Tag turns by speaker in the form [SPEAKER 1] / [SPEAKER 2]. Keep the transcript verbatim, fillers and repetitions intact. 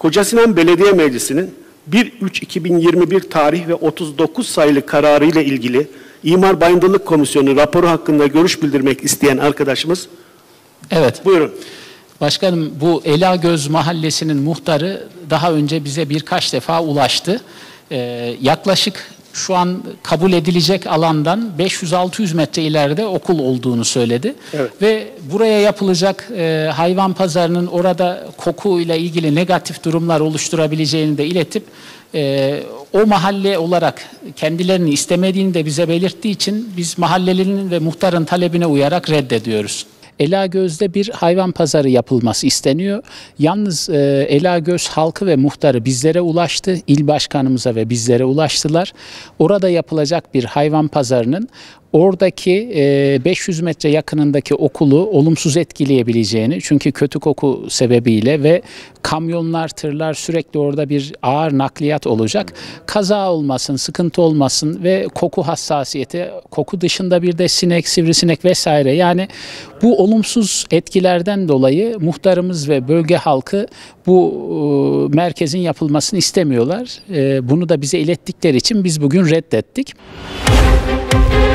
[SPEAKER 1] Kocasinan Belediye Meclisi'nin bir üç iki bin yirmi bir tarih ve otuz dokuz sayılı kararı ile ilgili İmar Bayındırlık Komisyonu raporu hakkında görüş bildirmek isteyen arkadaşımız.
[SPEAKER 2] Evet.
[SPEAKER 1] Buyurun.
[SPEAKER 2] Başkanım, bu Elagöz Mahallesi'nin muhtarı daha önce bize birkaç defa ulaştı. Ee, yaklaşık şu an kabul edilecek alandan beş yüz altı yüz metre ileride okul olduğunu söyledi.
[SPEAKER 1] Evet.
[SPEAKER 2] Ve buraya yapılacak e, hayvan pazarının orada kokuyla ilgili negatif durumlar oluşturabileceğini de iletip e, o mahalle olarak kendilerini istemediğini de bize belirttiği için biz mahallelerinin ve muhtarın talebine uyarak reddediyoruz. Elagöz'de bir hayvan pazarı yapılması isteniyor. Yalnız e, Elagöz halkı ve muhtarı bizlere ulaştı. İl başkanımıza ve bizlere ulaştılar. Orada yapılacak bir hayvan pazarının oradaki e, beş yüz metre yakınındaki okulu olumsuz etkileyebileceğini, çünkü kötü koku sebebiyle ve kamyonlar, tırlar sürekli orada bir ağır nakliyat olacak. Kaza olmasın, sıkıntı olmasın ve koku hassasiyeti, koku dışında bir de sinek, sivrisinek vesaire, yani bu olumsuz etkilerden dolayı muhtarımız ve bölge halkı bu e, merkezin yapılmasını istemiyorlar. E, bunu da bize ilettikleri için biz bugün reddettik.